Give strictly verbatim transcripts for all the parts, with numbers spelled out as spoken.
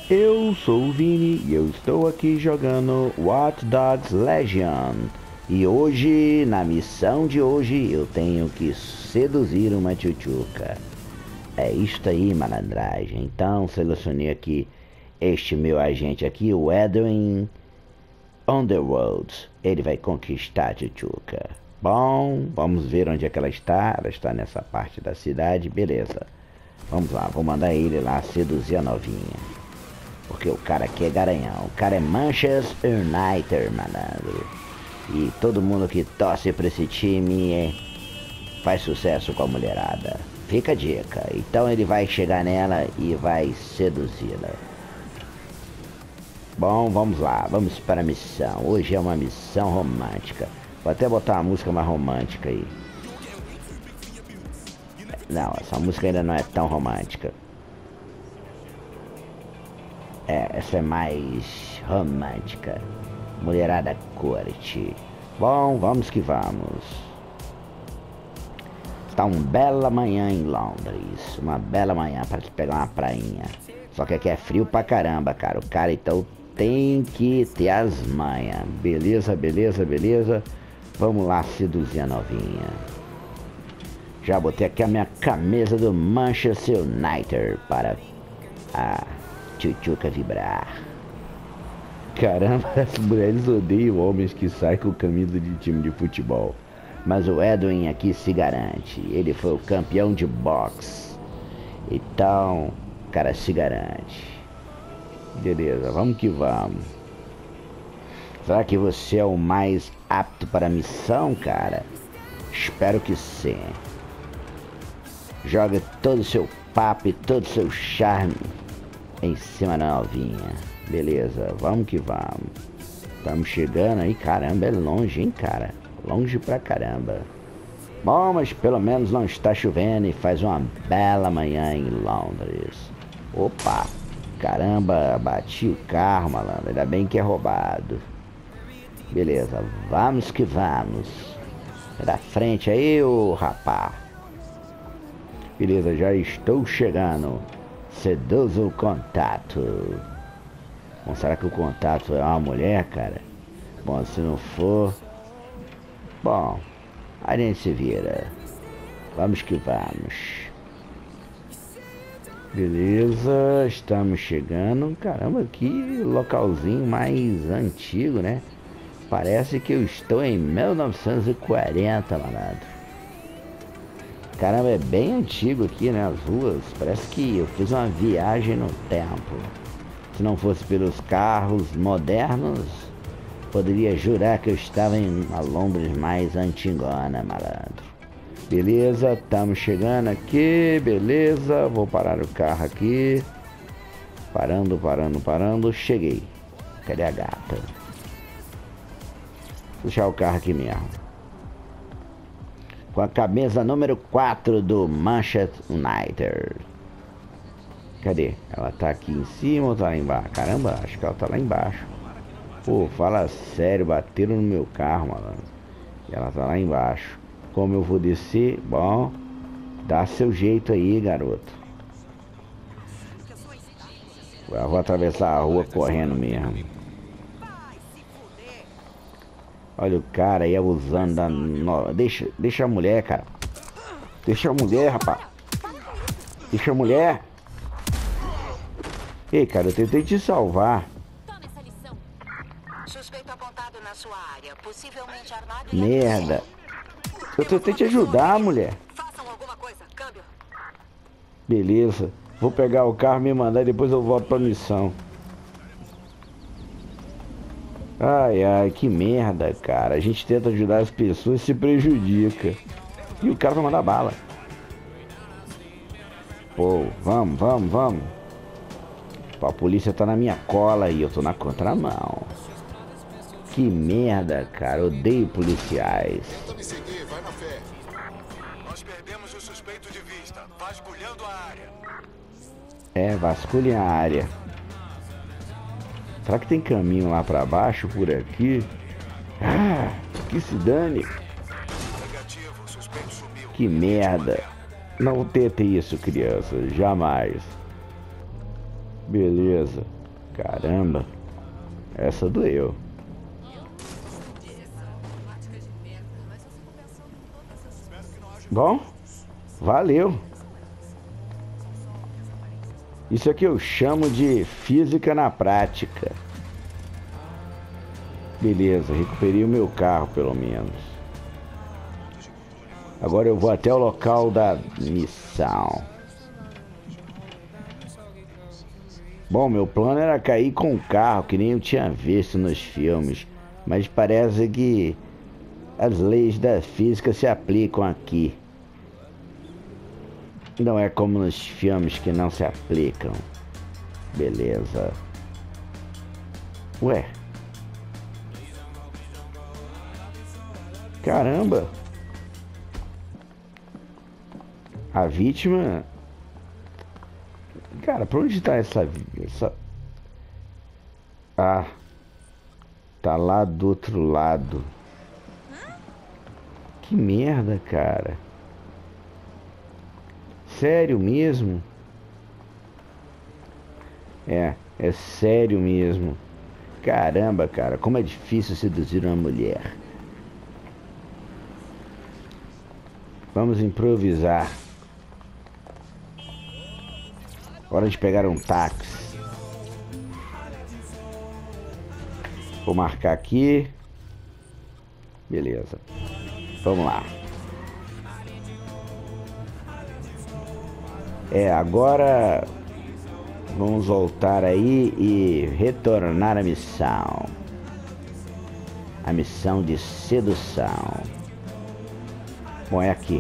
Eu sou o Vini e eu estou aqui jogando Watch Dogs Legion. E hoje, na missão de hoje, eu tenho que seduzir uma tchutchuca. É isto aí, malandragem. Então, selecionei aqui este meu agente aqui, o Edwin Underworld. Ele vai conquistar a tchutchuca. Bom, vamos ver onde é que ela está. Ela está nessa parte da cidade, beleza. Vamos lá, vou mandar ele lá seduzir a novinha. Porque o cara aqui é garanhão. O cara é Manchester United, malandro. E todo mundo que torce pra esse time é... faz sucesso com a mulherada. Fica a dica. Então ele vai chegar nela e vai seduzi-la. Bom, vamos lá. Vamos para a missão. Hoje é uma missão romântica. Vou até botar uma música mais romântica aí. Não, essa música ainda não é tão romântica. É, essa é mais romântica. Mulherada curte. Bom, vamos que vamos. Está uma bela manhã em Londres. Uma bela manhã para pegar uma prainha. Só que aqui é frio pra caramba, cara. O cara então tem que ter as manhas. Beleza, beleza, beleza. Vamos lá seduzir a novinha. Já botei aqui a minha camisa do Manchester United para a tchutchuca vibrar. Caramba, as mulheres odeiam homens que saem com camisa de time de futebol. Mas o Edwin aqui se garante. Ele foi o campeão de boxe. Então, o cara se garante. Beleza, vamos que vamos. Será que você é o mais apto para a missão, cara? Espero que sim. Joga todo o seu papo e todo o seu charme em cima da novinha. Beleza, vamos que vamos. Estamos chegando aí, caramba, é longe, hein, cara? Longe pra caramba. Bom, mas pelo menos não está chovendo e faz uma bela manhã em Londres. Opa, caramba, bati o carro, malandro. Ainda bem que é roubado. Beleza, vamos que vamos. É da frente aí, ô rapá. Beleza, já estou chegando. Seduzo o contato. Bom, será que o contato é uma mulher, cara? Bom, se não for... Bom, a gente se vira. Vamos que vamos. Beleza, estamos chegando. Caramba, que localzinho mais antigo, né? Parece que eu estou em mil novecentos e quarenta, malandro. Caramba, é bem antigo aqui, né? As ruas. Parece que eu fiz uma viagem no tempo. Se não fosse pelos carros modernos, poderia jurar que eu estava em uma Londres mais antigona, malandro. Beleza, estamos chegando aqui, beleza. Vou parar o carro aqui. Parando, parando, parando. Cheguei. Cadê a gata? Vou deixar o carro aqui mesmo. Com a camisa número quatro do Manchester United. Cadê? Ela tá aqui em cima ou tá lá embaixo? Caramba, acho que ela tá lá embaixo. Pô, fala sério, bateram no meu carro, malandro. E ela tá lá embaixo. Como eu vou descer? Bom, dá seu jeito aí, garoto. Eu vou atravessar a rua correndo mesmo. Olha o cara aí abusando da... No... Deixa, deixa a mulher, cara. Deixa a mulher, rapaz. Deixa a mulher. Ei, cara, eu tentei te salvar. Merda. Eu tentei te ajudar, mulher. Beleza. Vou pegar o carro, me mandar e depois eu volto pra missão. Ai, ai, que merda, cara. A gente tenta ajudar as pessoas e se prejudica. E o cara vai mandar bala. Pô, vamos, vamos, vamos. Pô, a polícia tá na minha cola e eu tô na contramão. Que merda, cara. Odeio policiais. É, vasculhem a área. Será que tem caminho lá pra baixo, por aqui? Ah, que se dane. Que merda. Não tente isso, criança. Jamais. Beleza. Caramba. Essa doeu. Bom, valeu. Isso aqui eu chamo de física na prática. Beleza, recuperei o meu carro pelo menos. Agora eu vou até o local da missão. Bom, meu plano era cair com o carro, que nem eu tinha visto nos filmes. Mas parece que as leis da física se aplicam aqui. Não é como nos filmes que não se aplicam. Beleza. Ué. Caramba. A vítima... Cara, pra onde tá essa... essa... Ah. Tá lá do outro lado. Que merda, cara. Sério mesmo? É, é sério mesmo. Caramba, cara, como é difícil seduzir uma mulher. Vamos improvisar. Hora de pegar um táxi. Vou marcar aqui. Beleza. Vamos lá. É, agora vamos voltar aí e retornar à missão. A missão de sedução. Bom, é aqui.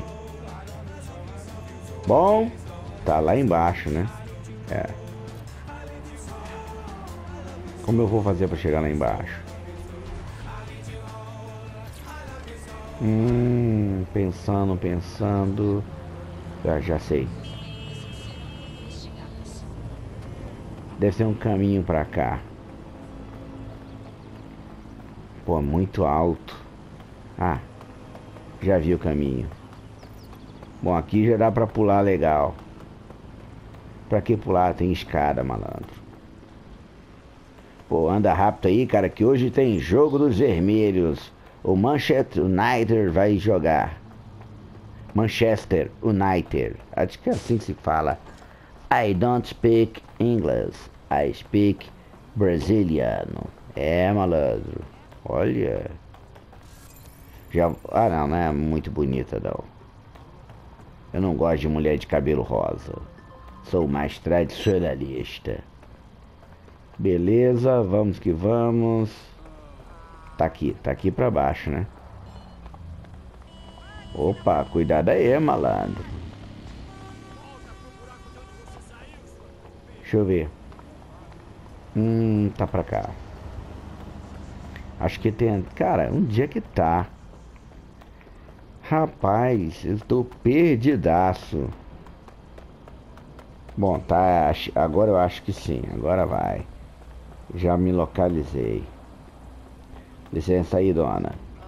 Bom, tá lá embaixo, né? É. Como eu vou fazer pra chegar lá embaixo? Hum, pensando, pensando. Já, já sei. Deve ser um caminho pra cá. Pô, muito alto. Ah, já vi o caminho. Bom, aqui já dá pra pular legal. Pra que pular? Tem escada, malandro. Pô, anda rápido aí, cara, que hoje tem jogo dos vermelhos. O Manchester United vai jogar. Manchester United. Acho que é assim que se fala. I don't speak English. I speak Braziliano. É, malandro. Olha. Já... Ah, não, não é muito bonita, não. Eu não gosto de mulher de cabelo rosa. Sou mais tradicionalista. Beleza, vamos que vamos. Tá aqui, tá aqui pra baixo, né? Opa, cuidado aí, malandro. Deixa eu ver. Hum, tá pra cá. Acho que tem... Cara, onde é que tá? Rapaz, eu tô perdidaço. Bom, tá... Agora eu acho que sim. Agora vai. Já me localizei. Licença aí, dona.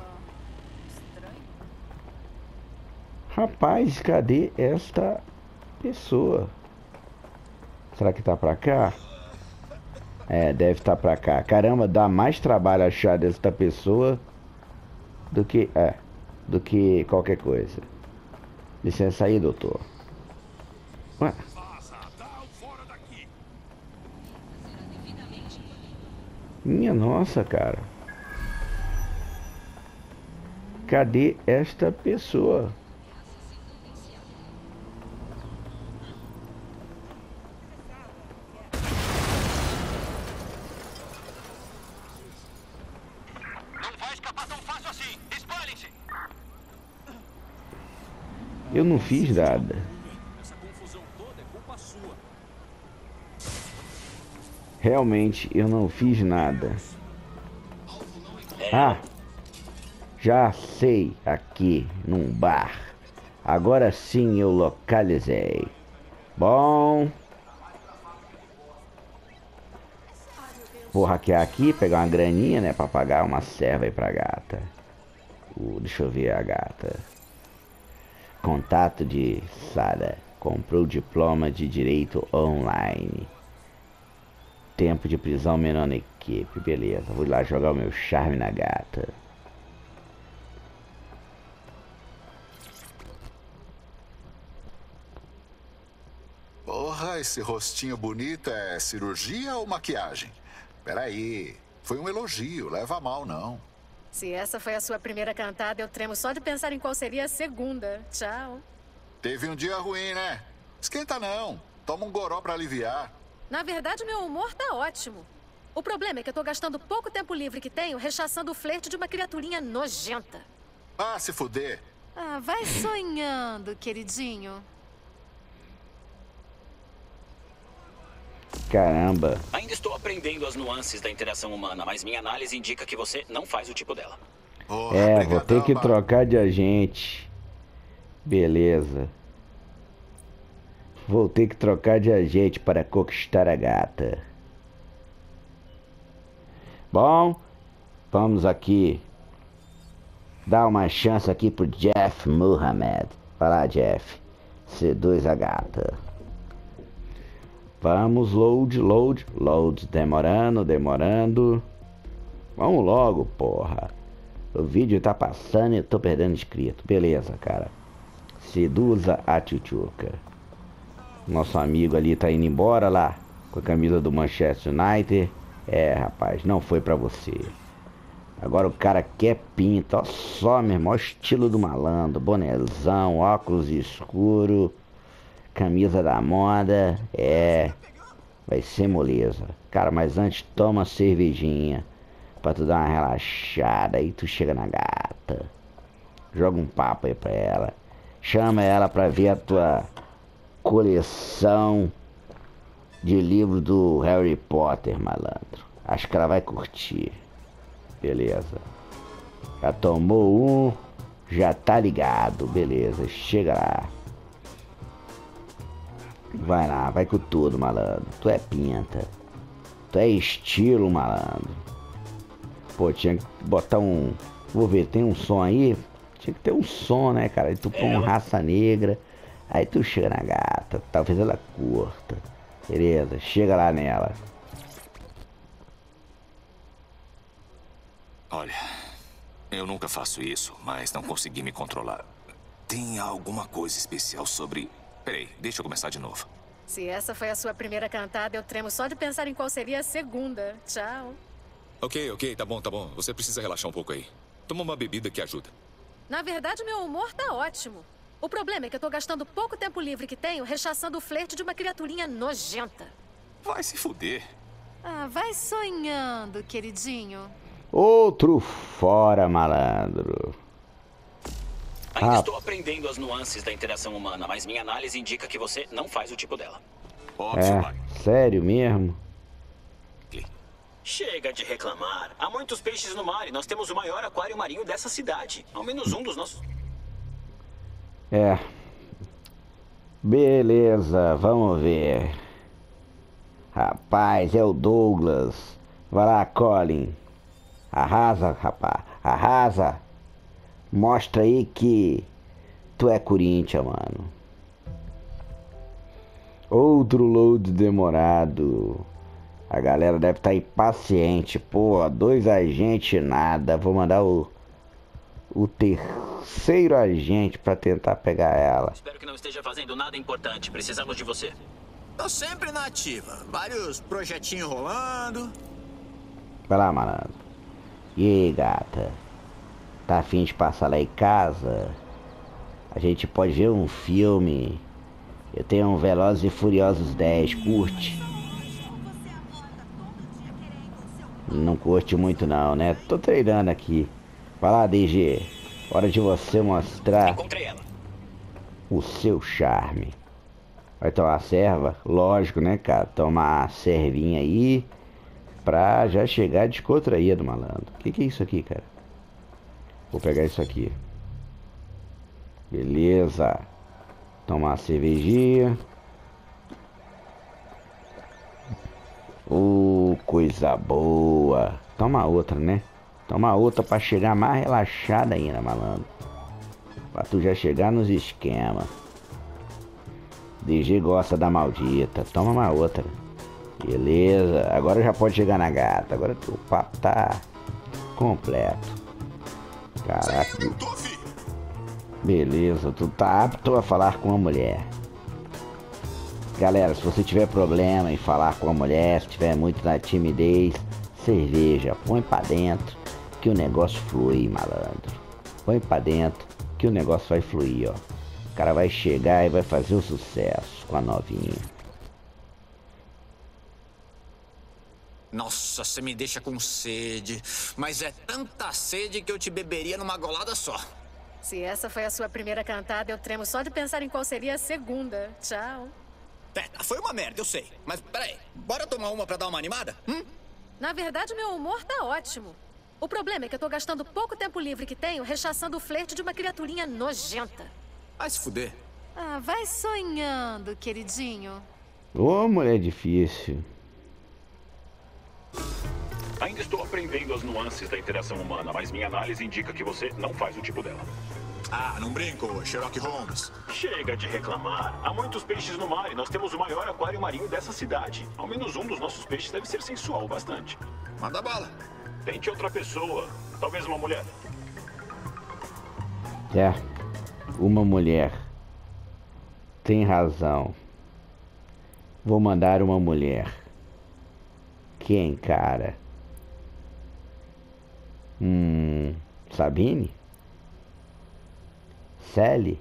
Rapaz, cadê esta pessoa? Será que tá pra cá? É, deve estar pra cá. Caramba, dá mais trabalho achar desta pessoa do que... É, do que qualquer coisa. Licença aí, doutor. Ué? Minha nossa, cara. Cadê esta pessoa? Não vai escapar tão fácil assim. Espalhem-se. Eu não fiz nada. Essa confusão toda é culpa sua. Realmente, eu não fiz nada. Ah, já sei, aqui num bar. Agora sim eu localizei. Bom, vou hackear aqui, pegar uma graninha, né, pra pagar uma serva aí pra gata. Uh, deixa eu ver a gata. Contato de Sara. Comprou diploma de direito online. tempo de prisão menor na equipe. Beleza, vou lá jogar o meu charme na gata. Porra, esse rostinho bonito é cirurgia ou maquiagem? Peraí, foi um elogio, leva a mal não. Se essa foi a sua primeira cantada, eu tremo só de pensar em qual seria a segunda. Tchau. Teve um dia ruim, né? Esquenta não, toma um goró pra aliviar. Na verdade, meu humor tá ótimo. O problema é que eu tô gastando pouco tempo livre que tenho rechaçando o flerte de uma criaturinha nojenta. Ah, se fuder. Ah, vai sonhando, queridinho. Caramba. Ainda estou aprendendo as nuances da interação humana, mas minha análise indica que você não faz o tipo dela. Porra, É, brigadão, vou ter que mano. trocar de agente. Beleza. Vou ter que trocar de agente para conquistar a gata. Bom, vamos aqui dar uma chance aqui pro Jeff Muhammad. Vai lá, Jeff. Seduz a gata. Vamos, load, load, load. Demorando, demorando. Vamos logo, porra. O vídeo tá passando e eu tô perdendo inscrito. Beleza, cara. Seduza a tchutchuca. Nosso amigo ali tá indo embora lá com a camisa do Manchester United. É, rapaz, não foi pra você. Agora o cara quer pinta. Ó só, meu irmão, estilo do malandro. Bonezão, óculos escuro, camisa da moda. É, vai ser moleza. Cara, mas antes toma uma cervejinha pra tu dar uma relaxada. Aí tu chega na gata, joga um papo aí pra ela, chama ela pra ver a tua coleção de livros do Harry Potter, malandro. Acho que ela vai curtir. Beleza. Já tomou um, já tá ligado. Beleza, chega lá. Vai lá, vai com tudo, malandro. Tu é pinta. Tu é estilo, malandro. Pô, tinha que botar um... Vou ver, tem um som aí? Tinha que ter um som, né, cara? Aí tu põe um Raça Negra. Aí tu chega na gata. Talvez ela curta. Beleza, chega lá nela. Olha, eu nunca faço isso, mas não consegui me controlar. Tem alguma coisa especial sobre... Peraí, deixa eu começar de novo. Se essa foi a sua primeira cantada, eu tremo só de pensar em qual seria a segunda. Tchau. Ok, ok, tá bom, tá bom. Você precisa relaxar um pouco aí. Toma uma bebida que ajuda. Na verdade, meu humor tá ótimo. O problema é que eu tô gastando pouco tempo livre que tenho rechaçando o flerte de uma criaturinha nojenta. Vai se fuder. Ah, vai sonhando, queridinho. Outro fora, malandro. Ainda Ah. estou aprendendo as nuances da interação humana, mas minha análise indica que você não faz o tipo dela. Óbvio, pai. É, sério mesmo? Chega de reclamar. Há muitos peixes no mar e nós temos o maior aquário marinho dessa cidade. Ao menos um dos nossos... É. Beleza, vamos ver. Rapaz, é o Douglas. Vai lá, Colin. Arrasa, rapaz. Arrasa. Mostra aí que tu é Corinthians, mano. Outro load demorado. A galera deve estar impaciente. Pô, dois agentes nada. Vou mandar o o terceiro agente pra tentar pegar ela. Espero que não esteja fazendo nada importante. Precisamos de você. Tô sempre na ativa. Vários projetinhos rolando. Vai lá, malandro. E aí, gata? Tá afim de passar lá em casa? A gente pode ver um filme. Eu tenho um Velozes e Furiosos dez. Curte? Não curte muito não, né? Tô treinando aqui. Vai lá, D G. Hora de você mostrar Encontrei ela. o seu charme. Vai tomar a serva? Lógico, né, cara? Tomar a servinha aí pra já chegar descontraído, malandro. O que que é isso aqui, cara? Vou pegar isso aqui. Beleza. Tomar a cervejinha. Oh, coisa boa. Toma outra, né? Toma outra pra chegar mais relaxada ainda, malandro. Pra tu já chegar nos esquemas. D G gosta da maldita. Toma uma outra. Beleza, agora já pode chegar na gata. Agora o papo tá completo. Caraca. Beleza, tu tá apto a falar com a mulher. Galera, se você tiver problema em falar com a mulher, se tiver muito na timidez, cerveja, põe pra dentro que o negócio flui, malandro. Põe pra dentro que o negócio vai fluir, ó. O cara vai chegar e vai fazer o sucesso com a novinha. Nossa, você me deixa com sede. Mas é tanta sede que eu te beberia numa golada só. Se essa foi a sua primeira cantada, eu tremo só de pensar em qual seria a segunda. Tchau. É, foi uma merda, eu sei. Mas peraí, bora tomar uma pra dar uma animada? Hum? Na verdade, meu humor tá ótimo. O problema é que eu tô gastando pouco tempo livre que tenho rechaçando o flerte de uma criaturinha nojenta. Vai se fuder. Ah, vai sonhando, queridinho. Ô, mulher difícil. Ainda estou aprendendo as nuances da interação humana, mas minha análise indica que você não faz o tipo dela. Ah, não brinco, Sherlock Holmes. Chega de reclamar. Há muitos peixes no mar e nós temos o maior aquário marinho dessa cidade. Ao menos um dos nossos peixes deve ser sensual bastante. Manda bala. Tente outra pessoa. Talvez uma mulher. É, uma mulher. Tem razão. Vou mandar uma mulher. Quem, cara? Hum... Sabine? Sally?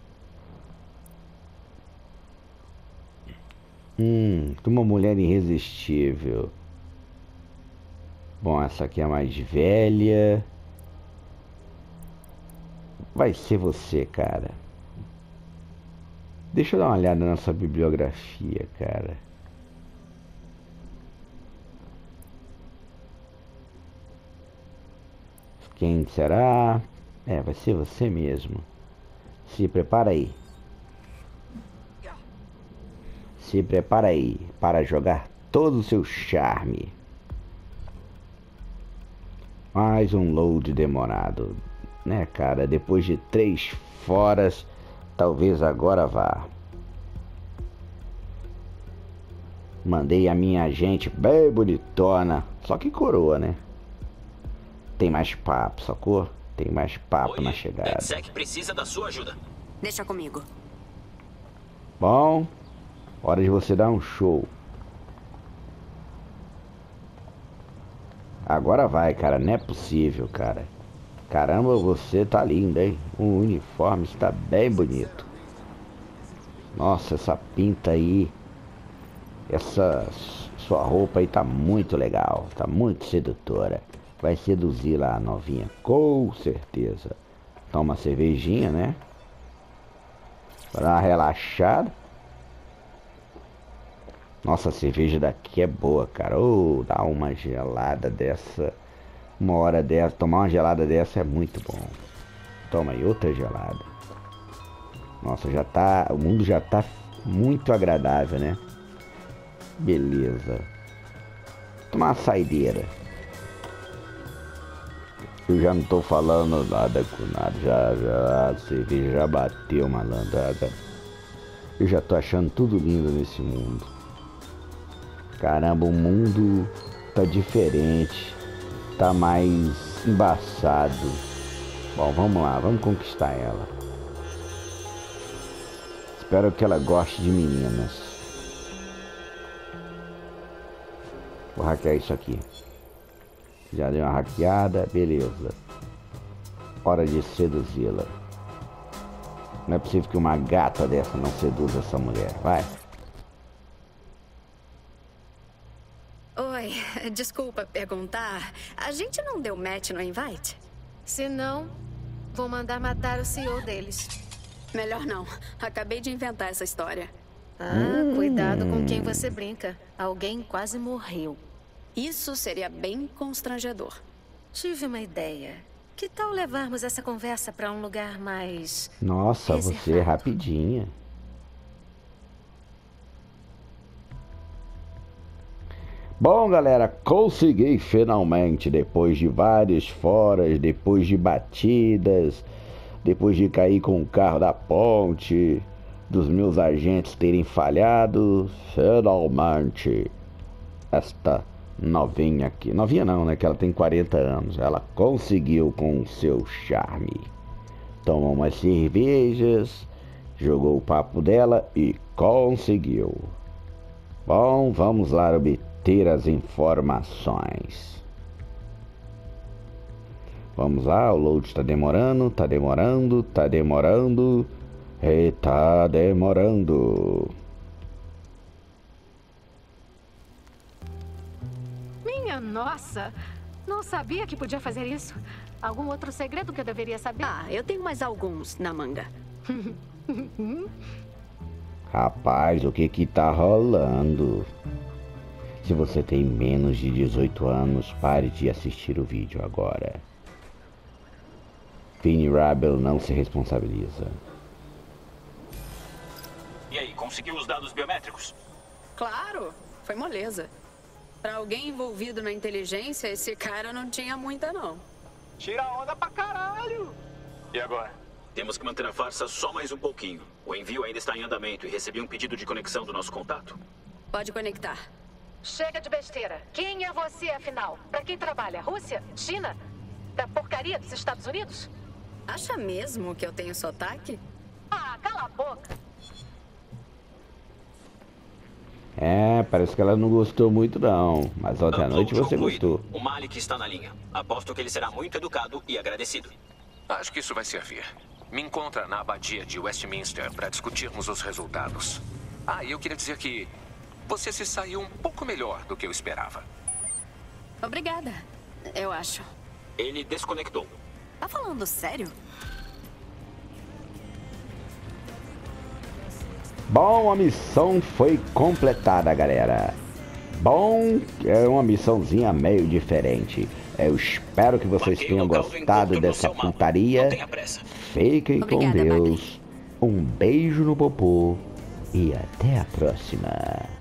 Hum... Uma mulher irresistível. Bom, essa aqui é mais velha. Vai ser você, cara. Deixa eu dar uma olhada na sua bibliografia, cara. Quem será? É, vai ser você mesmo. Se prepara aí. Se prepara aí para jogar todo o seu charme. Mais um load demorado, né, cara? Depois de três foras, talvez agora vá. Mandei a minha agente bem bonitona, só que coroa, né? Tem mais papo, sacou? Tem mais papo Oi, na chegada. Exec precisa da sua ajuda. Deixa comigo. Bom, hora de você dar um show. Agora vai, cara. Não é possível, cara. Caramba, você tá lindo, hein? O uniforme está bem bonito. Nossa, essa pinta aí. Essa sua roupa aí tá muito legal. Tá muito sedutora. Vai seduzir lá a novinha, com certeza. Toma uma cervejinha, né? Pra dar uma relaxada. Nossa, a cerveja daqui é boa, cara. Ô, oh, dá uma gelada dessa. Uma hora dessa, tomar uma gelada dessa é muito bom. Toma aí, outra gelada. Nossa, já tá... O mundo já tá muito agradável, né? Beleza. Tomar uma saideira. Eu já não tô falando nada com nada. Já, já, a cerveja já bateu, malandrada. Eu já tô achando tudo lindo nesse mundo. Caramba, o mundo tá diferente. Tá mais embaçado. Bom, vamos lá, vamos conquistar ela. Espero que ela goste de meninas. Vou hackear isso aqui. Já deu uma hackeada, beleza. Hora de seduzi-la. Não é possível que uma gata dessa não seduza essa mulher. Vai. Oi, desculpa perguntar. A gente não deu match no invite? Se não, vou mandar matar o C E O deles. Melhor não. Acabei de inventar essa história. Ah, hum. Cuidado com quem você brinca. Alguém quase morreu. Isso seria bem constrangedor. Tive uma ideia. Que tal levarmos essa conversa para um lugar mais... Nossa, reservado? Você é rapidinha. Bom, galera, consegui finalmente, depois de várias foras, depois de batidas, depois de cair com o carro da ponte, dos meus agentes terem falhado, finalmente esta novinha aqui. Novinha não, né? Que ela tem quarenta anos. Ela conseguiu com o seu charme. Tomou umas cervejas, jogou o papo dela e conseguiu. Bom, vamos lá obter as informações. Vamos lá, o load tá demorando, tá demorando, tá demorando e tá demorando. Minha nossa! Não sabia que podia fazer isso. Algum outro segredo que eu deveria saber? Ah, eu tenho mais alguns na manga. Rapaz, o que que tá rolando? Se você tem menos de dezoito anos, pare de assistir o vídeo agora. Vinnie Rabel não se responsabiliza. E aí, conseguiu os dados biométricos? Claro, foi moleza. Pra alguém envolvido na inteligência, esse cara não tinha muita, não. Tira onda pra caralho! E agora? Temos que manter a farsa só mais um pouquinho. O envio ainda está em andamento e recebi um pedido de conexão do nosso contato. Pode conectar. Chega de besteira. Quem é você, afinal? Pra quem trabalha? Rússia? China? Da porcaria dos Estados Unidos? Acha mesmo que eu tenho sotaque? Ah, cala a boca. É, parece que ela não gostou muito não. Mas ontem à noite você concluído. gostou. O Malik está na linha. Aposto que ele será muito educado e agradecido. Acho que isso vai servir. Me encontra na abadia de Westminster para discutirmos os resultados. Ah, e eu queria dizer que você se saiu um pouco melhor do que eu esperava. Obrigada, eu acho. Ele desconectou. Tá falando sério? Bom, a missão foi completada, galera. Bom, é uma missãozinha meio diferente. Eu espero que vocês Marquei tenham o local do gostado encontro no dessa seu mapa. putaria. Não tenha pressa. Fiquem Obrigada, com Deus. Um beijo no popô e até a próxima.